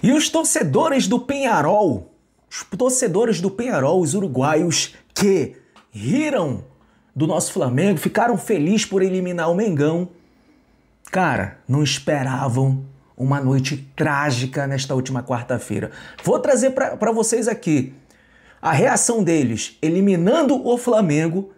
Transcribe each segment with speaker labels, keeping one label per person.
Speaker 1: E os torcedores do Peñarol, os uruguaios que riram do nosso Flamengo, ficaram felizes por eliminar o Mengão, cara, não esperavam uma noite trágica nesta última quarta-feira. Vou trazer para vocês aqui a reação deles eliminando o Flamengo,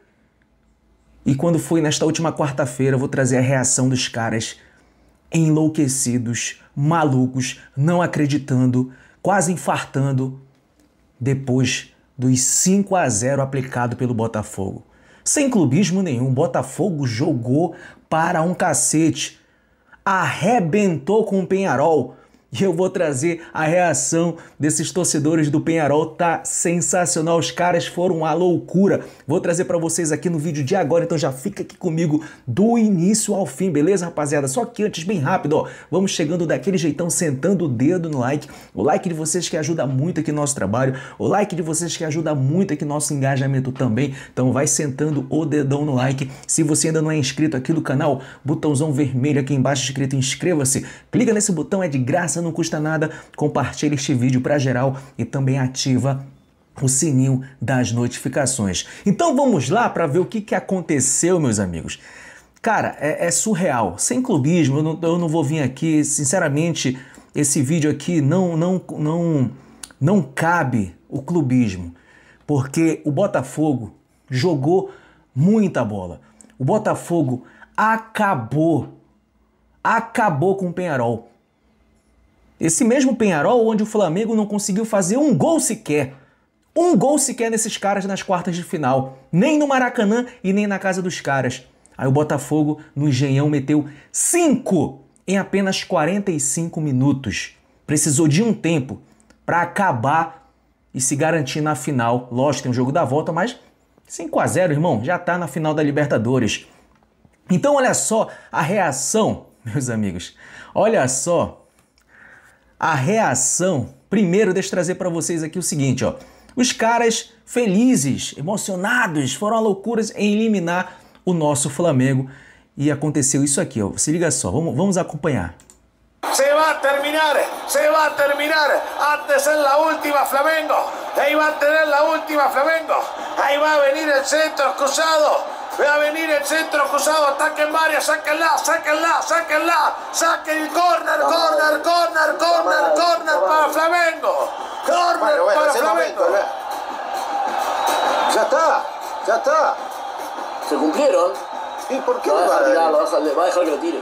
Speaker 1: e quando foi nesta última quarta-feira, vou trazer a reação dos caras enlouquecidos, malucos, não acreditando, quase infartando depois dos 5-0 aplicado pelo Botafogo. Sem clubismo nenhum, Botafogo jogou para um cacete, arrebentou com o Peñarol. E eu vou trazer a reação desses torcedores do Peñarol, tá sensacional, os caras foram à loucura. Vou trazer para vocês aqui no vídeo de agora, então já fica aqui comigo do início ao fim, beleza, rapaziada? Só que antes, bem rápido, ó, vamos chegando daquele jeitão, sentando o dedo no like, o like de vocês que ajuda muito aqui no nosso trabalho, o like de vocês que ajuda muito aqui no nosso engajamento também, então vai sentando o dedão no like. Se você ainda não é inscrito aqui no canal, botãozão vermelho aqui embaixo escrito inscreva-se, clica nesse botão, é de graça, não custa nada, compartilha este vídeo para geral e também ativa o sininho das notificações. Então vamos lá para ver o que aconteceu, meus amigos. Cara, é surreal, sem clubismo, eu não vou vir aqui, sinceramente, esse vídeo aqui não cabe o clubismo, porque o Botafogo jogou muita bola. O Botafogo acabou com o Peñarol. Esse mesmo Peñarol onde o Flamengo não conseguiu fazer um gol sequer nesses caras nas quartas de final, nem no Maracanã e nem na casa dos caras. Aí o Botafogo no Engenhão meteu 5 em apenas 45 minutos. Precisou de um tempo para acabar e se garantir na final. Lógico, tem um jogo da volta, mas 5-0, irmão, já tá na final da Libertadores. Então olha só a reação, meus amigos, olha só a reação. Primeiro, deixa eu trazer para vocês aqui o seguinte, ó. Os caras felizes, emocionados, foram a loucuras em eliminar o nosso Flamengo. E aconteceu isso aqui, ó. Se liga só, vamos acompanhar.
Speaker 2: Se va a terminar antes de ser la última Flamengo. Ahí va a tener la última Flamengo. Ahí va a venir el centro cruzado. Va a venir el centro cruzado, ataque en varias, sáquenla, saquen el corner para Flamengo. Corner para Flamengo.
Speaker 3: Ya está.
Speaker 4: ¿Se cumplieron?
Speaker 3: ¿Y por qué
Speaker 4: Va a
Speaker 3: no va a
Speaker 4: dejar
Speaker 3: dar?
Speaker 4: tirarlo, va a dejar que lo tire.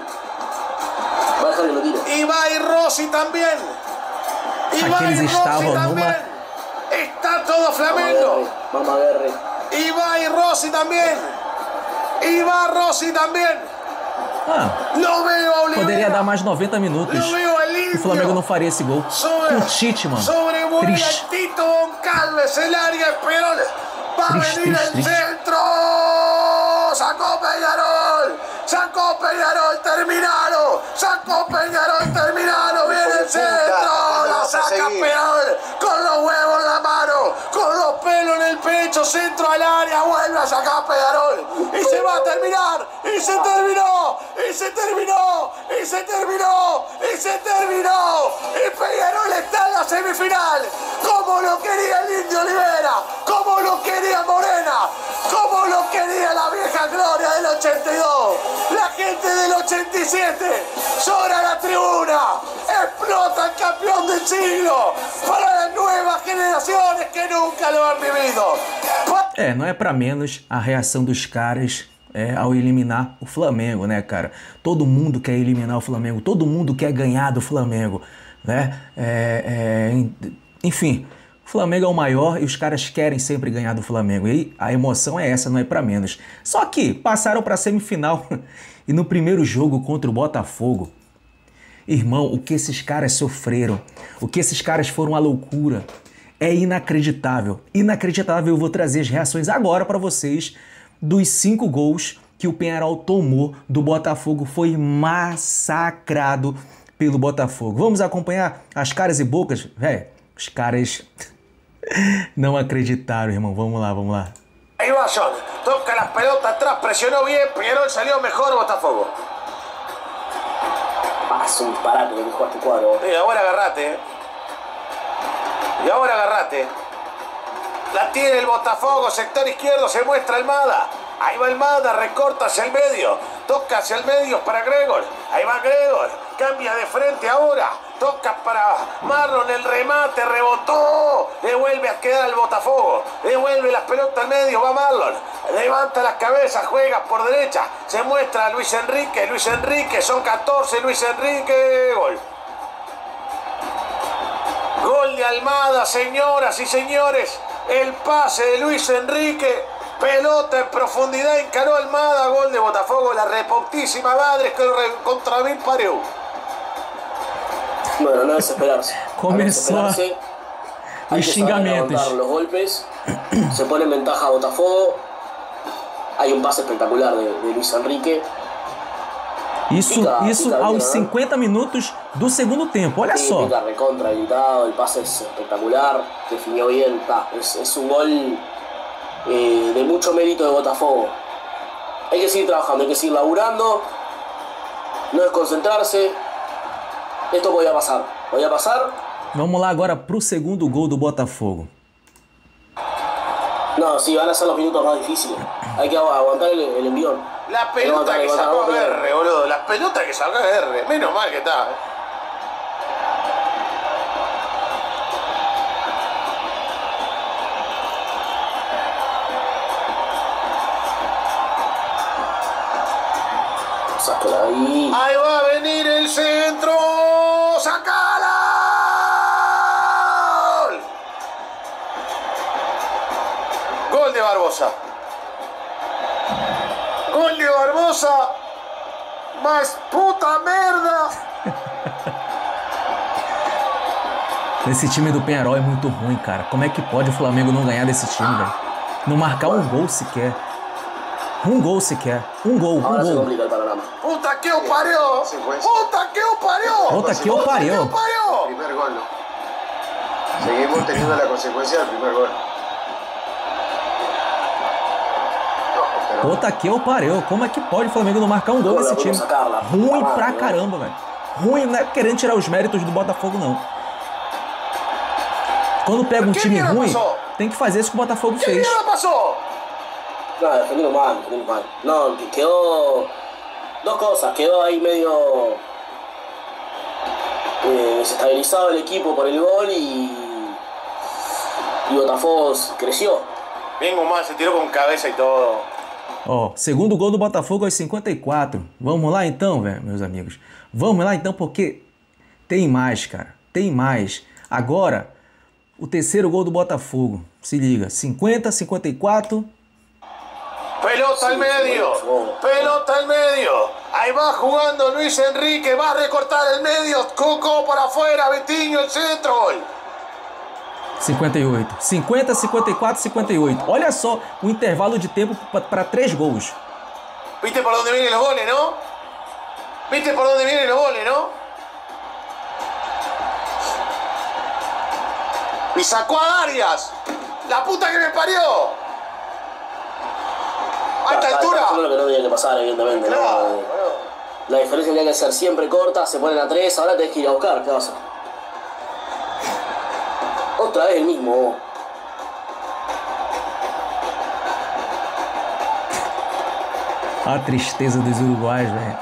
Speaker 2: Y va a ir Rossi también.
Speaker 1: Aqueles estavam numa...
Speaker 2: Está todo Flamengo.
Speaker 4: Vamos a ver.
Speaker 2: Y va a ir Rossi también. Não veio a Oliveira.
Speaker 1: Poderia dar mais 90 minutos. O Flamengo não faria esse gol. Com o Tite, mano. Triste.
Speaker 2: Tito Goncalves, el área Esperón. Va a venir el centro. Sacó Peñarol, terminaron. Viene el centro. La saca Peñarol con los huevos en la mano, con los pelos en el pecho, centro al área, vuelve a sacar Peñarol. Y se va a terminar. Y se terminó. Y Peñarol está en la semifinal. Como lo quería el Indio Olivera, como lo quería Morena, como lo quería la vieja gloria del 82. La gente del 87 llora la tribuna. Explota el campeón del siglo para las nuevas generaciones que nunca lo han vivido.
Speaker 1: Não é pra menos a reação dos caras ao eliminar o Flamengo, né, cara? Todo mundo quer eliminar o Flamengo, todo mundo quer ganhar do Flamengo, né? Enfim, o Flamengo é o maior e os caras querem sempre ganhar do Flamengo. E a emoção é essa, não é pra menos. Só que passaram pra semifinal e no primeiro jogo contra o Botafogo, irmão, o que esses caras sofreram, o que esses caras foram à loucura, é inacreditável. Inacreditável. Eu vou trazer as reações agora para vocês dos 5 gols que o Peñarol tomou do Botafogo. Foi massacrado pelo Botafogo. Vamos acompanhar as caras e bocas? Velho, os caras não acreditaram, irmão. Vamos lá.
Speaker 2: Ahí va John, toca la pelota atrás, presionó bien, Peñarol salió mejor, Botafogo.
Speaker 4: Pasa un disparate que dejó a este cuadro.
Speaker 2: Ahora agarrate, Y ahora agarrate. La tiene el Botafogo, sector izquierdo, se muestra Almada. Ahí va Almada, recorta hacia el medio. Toca hacia el medio para Gregor. Ahí va Gregor. Cambia de frente ahora. Toca para Marlon, el remate, rebotó. Devuelve a quedar al Botafogo. Devuelve las pelotas al medio, va Marlon. Levanta las cabezas, juega por derecha. Se muestra a Luis Enrique. Luis Enrique, son 14. Luis Enrique, gol. Gol de Almada, señoras y señores. El pase de Luis Enrique. Pelota en profundidad, encaró Almada. Gol de Botafogo, la reputísima madre que contra mí parió.
Speaker 4: Bueno, no desesperarse.
Speaker 1: Começou
Speaker 4: No desesperarse. Hay
Speaker 1: os
Speaker 4: que saber
Speaker 1: xingamentos.
Speaker 4: aguantar los golpes. Se pone en ventaja Botafogo. Hay un pase espectacular de Luis Enrique.
Speaker 1: Isso
Speaker 4: Fica
Speaker 1: aos
Speaker 4: bien,
Speaker 1: 50 minutos do segundo tempo. Olha
Speaker 4: Sí,
Speaker 1: só.
Speaker 4: pica recontra habilitado, el pase es espectacular, definió bien, es un gol de mucho mérito de Botafogo. Hay que seguir trabajando, hay que seguir laburando, no desconcentrarse. Esto podía pasar.
Speaker 1: Vamos lá agora pro segundo gol do Botafogo.
Speaker 4: No, sí, van a ser los minutos más difíciles. Hay que aguantar el envión.
Speaker 2: La pelota que sacó R, boludo. La pelota que sacó R. Menos mal que está.
Speaker 4: Sácala ahí.
Speaker 2: Ahí va a venir el centro. ¡Sacala! Gol de Barbosa. Gol de Barbosa. Mas puta merda.
Speaker 1: Esse time do Penharol é muito ruim, cara. Como é que pode o Flamengo não ganhar desse time, velho? Não marcar um gol sequer. Um gol sequer. Um gol.
Speaker 4: Ahora se complica el panorama.
Speaker 2: Puta que o parió. Puta que o parió.
Speaker 1: Puta que o parió.
Speaker 3: Primer gol, ¿no? Seguimos teniendo la consecuencia del primer gol.
Speaker 1: Puta que o pariu. Como é que pode o Flamengo não marcar um gol nesse time? Ruim pra caramba, velho. Ruim, não é querendo tirar os méritos do Botafogo, não. Quando pega um time ruim, tem que fazer isso que o Botafogo
Speaker 2: ¿Qué
Speaker 1: fez.
Speaker 2: mierda pasó?
Speaker 4: No, defendiendo mal. No, quedó dos cosas. Quedó ahí medio desestabilizado el equipo por el gol y Botafogo creció.
Speaker 2: Bien Guzmán, se tiró con cabeza y todo.
Speaker 1: Ó, segundo gol do Botafogo aos 54. Vamos lá então, velho, meus amigos. Vamos lá então, porque tem mais, cara. Tem mais. Agora, o terceiro gol do Botafogo. Se liga, 50, 54.
Speaker 2: Pelota al medio. Pelota al medio. Ahí va jugando Luis Enrique. Va a recortar el medio. Coco para afuera. Vitinho, el centro. Gol.
Speaker 1: 58. 50, 54, 58. Olha só o intervalo de tempo para 3 gols.
Speaker 2: ¿Viste por dónde vienen los goles, no? ¿Viste por dónde vienen los goles, no? Y sacó a Arias. La puta que me parió. A esta altura.
Speaker 4: Eso es lo que no tenía que pasar, evidentemente.
Speaker 2: Claro,
Speaker 4: ¿no?
Speaker 2: boludo.
Speaker 4: La diferencia tenía que ser siempre corta, se ponen a 3, ahora tenés que ir a buscar, ¿qué vas a hacer? Otra vez el mismo.
Speaker 1: A tristeza dos uruguaios, velho.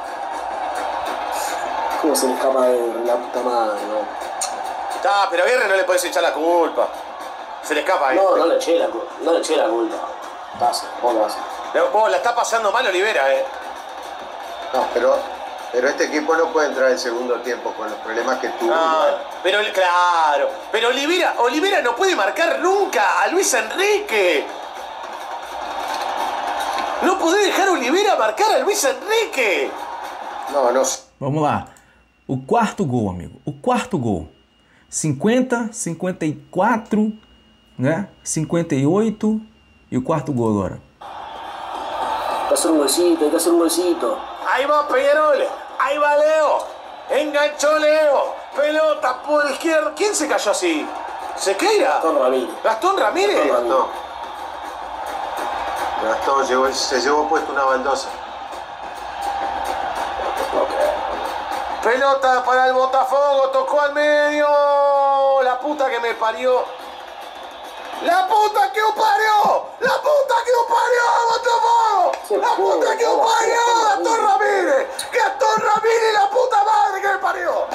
Speaker 4: ¿Cómo se le escapa de la puta madre, no?
Speaker 2: Está, pero a Guerre no le podés echar la culpa. Se le escapa ahí.
Speaker 4: No le eché la culpa. Pasa, ¿cómo lo hace?
Speaker 2: Vos la está pasando mal Olivera,
Speaker 3: No, pero este equipo no puede entrar en segundo tiempo con los problemas que tuvo.
Speaker 2: Pero claro, pero Olivera no puede marcar nunca a Luis Enrique. No podés dejar a Olivera marcar a Luis Enrique.
Speaker 3: No.
Speaker 1: Vamos lá. O quarto gol, amigo. O quarto gol. 50, 54, né? 58 e o quarto gol agora.
Speaker 4: Hay que hacer un golcito.
Speaker 2: Ahí va Peñarol, ahí va Leo. Enganchó Leo. Pelota por izquierda. ¿Quién se cayó así? ¿Sequeira?
Speaker 4: Gastón Ramírez.
Speaker 2: ¿Gastón Ramírez?
Speaker 3: Gastón se llevó puesto una baldosa.
Speaker 2: Pelota para el Botafogo, tocó al medio. La puta que me me parió. ¡La puta que os parió! ¡La puta que os parió, Botafogo! ¡La puta que os parió, Gastón Ramírez! ¡Gastón Ramírez, la puta madre que me parió!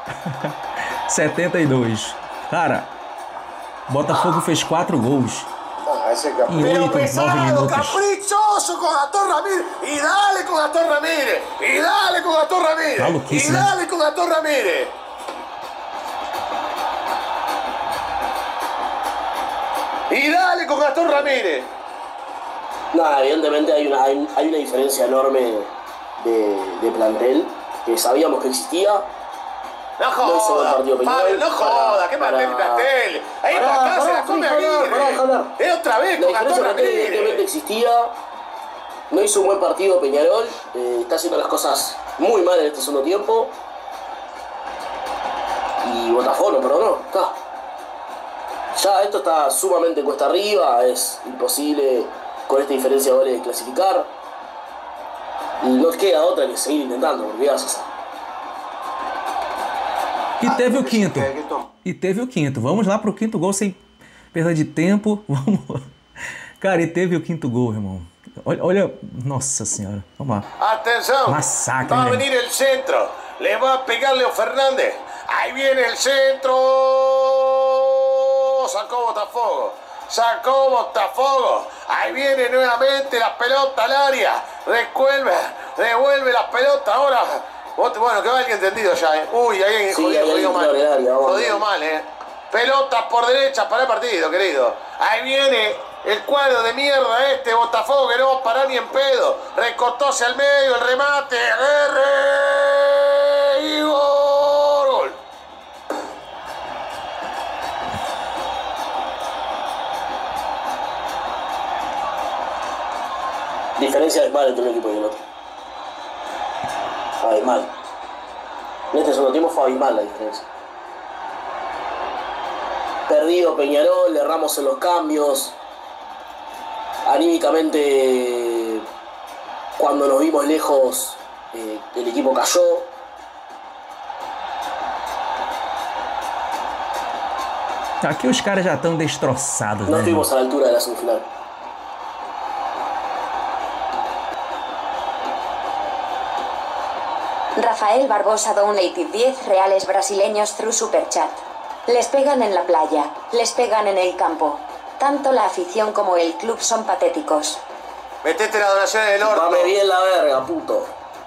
Speaker 1: 72. Cara, Botafogo fez 4 gols
Speaker 3: Ese
Speaker 1: em
Speaker 2: Pero
Speaker 1: 8, 9
Speaker 2: pesado,
Speaker 1: minutos.
Speaker 2: caprichoso con Gastón Ramírez. Y dale con Gastón Ramírez. Y dale con Gastón Ramírez.
Speaker 1: Maluquice,
Speaker 2: Y
Speaker 1: né?
Speaker 2: dale con Gastón Ramírez. Y dale con Gastón Ramírez.
Speaker 4: Nada, evidentemente hay una diferencia enorme de plantel que sabíamos que existía.
Speaker 2: No
Speaker 4: No hizo buen
Speaker 2: joda,
Speaker 4: partido Peñarol.
Speaker 2: Pablo, no joda, qué
Speaker 4: Para-
Speaker 2: plantel. Ahí
Speaker 4: Pará,
Speaker 2: para acá se
Speaker 4: pará,
Speaker 2: la come
Speaker 4: pará, pará,
Speaker 2: Aguirre.
Speaker 4: pará.
Speaker 2: Es otra vez
Speaker 4: La
Speaker 2: con Gastón
Speaker 4: diferencia plantel evidentemente
Speaker 2: Ramírez.
Speaker 4: existía. No hizo un buen partido Peñarol. Está haciendo las cosas muy mal en este segundo tiempo. Y Botafogo no perdonó. Está. Ya esto está sumamente cuesta arriba. Es imposible con esta diferencia de goles clasificar. Y no queda otra que seguir intentando, porque ¿qué haces?
Speaker 1: E teve o quinto.
Speaker 3: Que tom-
Speaker 1: E teve o quinto. Vamos lá pro quinto gol sem perda de tempo. Vamos lá. Cara, e teve o quinto gol, irmão. Olha, nossa senhora. Vamos lá.
Speaker 2: Atención.
Speaker 1: Masacre,
Speaker 2: Va a
Speaker 1: men.
Speaker 2: venir el centro. Le va a pegar Leo Fernández. Ahí viene el centro. Sacó Botafogo. Sacó Botafogo. Ahí viene nuevamente la pelota al área. Devuelve la pelota ahora. Bueno, que va alguien entendido ya, Uy, ahí
Speaker 4: Sí,
Speaker 2: jodido,
Speaker 4: ahí
Speaker 2: jodido
Speaker 4: entró
Speaker 2: mal.
Speaker 4: en el área, vamos.
Speaker 2: Jodido mal, Pelota por derecha para el partido, querido. Ahí viene el cuadro de mierda Botafogo, que no va a parar ni en pedo. Recortó hacia el medio, el remate. Aguerre y gol.
Speaker 4: Diferencia abismal entre un equipo y el otro. Abismal. En este segundo tiempo fue abismal la diferencia. Perdido Peñarol, erramos en los cambios. Anímicamente, cuando nos vimos lejos, el equipo cayó.
Speaker 1: Aqui os caras já estão destroçados,
Speaker 4: No
Speaker 1: né? irmão?
Speaker 4: estuvimos a la altura de la semifinal.
Speaker 5: Rafael Barbosa donated 10 reales brasileños through Superchat. Les pegan en la playa, les pegan en el campo. Tanto la afición como el club son patéticos.
Speaker 2: Metete la donación en el orto.
Speaker 4: Dame bien la verga, puto.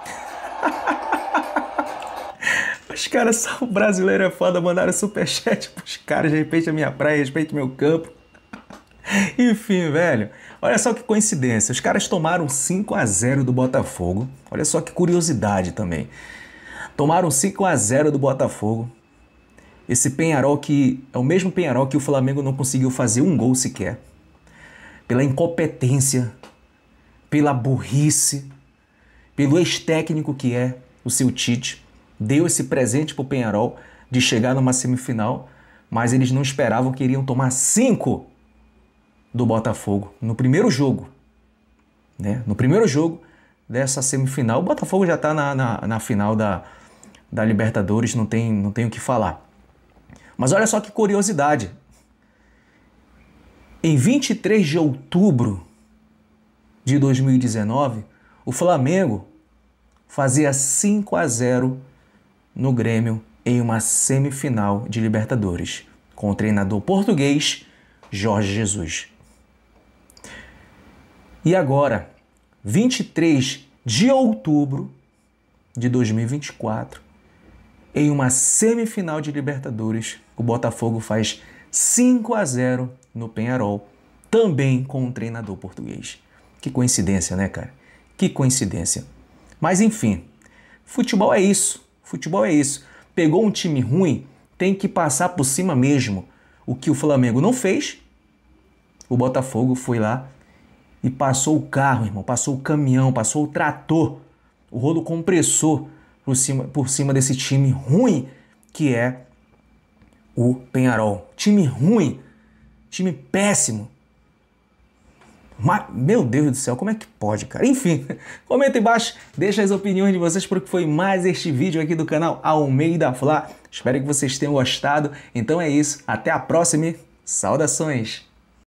Speaker 1: Os caras são brasileiro é foda, mandaram superchat pros caras, respeite a minha praia, respeite meu campo. Enfim, velho, olha só que coincidência, os caras tomaram 5-0 do Botafogo, olha só que curiosidade também. Tomaram 5-0 do Botafogo, esse Peñarol que é o mesmo Peñarol que o Flamengo não conseguiu fazer um gol sequer, pela incompetência, pela burrice, pelo ex-técnico que é o seu Tite. Deu esse presente pro Peñarol de chegar numa semifinal, mas eles não esperavam que iriam tomar 5 do Botafogo no primeiro jogo, né? No primeiro jogo dessa semifinal, o Botafogo já está na final da Libertadores, não tem o que falar. Mas olha só que curiosidade. Em 23 de outubro de 2019, o Flamengo fazia 5-0 no Grêmio em uma semifinal de Libertadores, com o treinador português Jorge Jesus. E agora, 23 de outubro de 2024, em uma semifinal de Libertadores, o Botafogo faz 5-0 no Peñarol, também com um treinador português. Que coincidência, né, cara? Que coincidência. Mas enfim, futebol é isso. Futebol é isso. Pegou um time ruim, tem que passar por cima mesmo. O que o Flamengo não fez, o Botafogo foi lá e passou o carro, irmão, passou o caminhão, passou o trator, o rolo compressor por cima desse time ruim que é o Peñarol. Time ruim, time péssimo. Mas, meu Deus do céu, como é que pode, cara? Enfim, comenta aí embaixo, deixa as opiniões de vocês porque foi mais este vídeo aqui do canal Almeida Fla. Espero que vocês tenham gostado. Então é isso, até a próxima e saudações!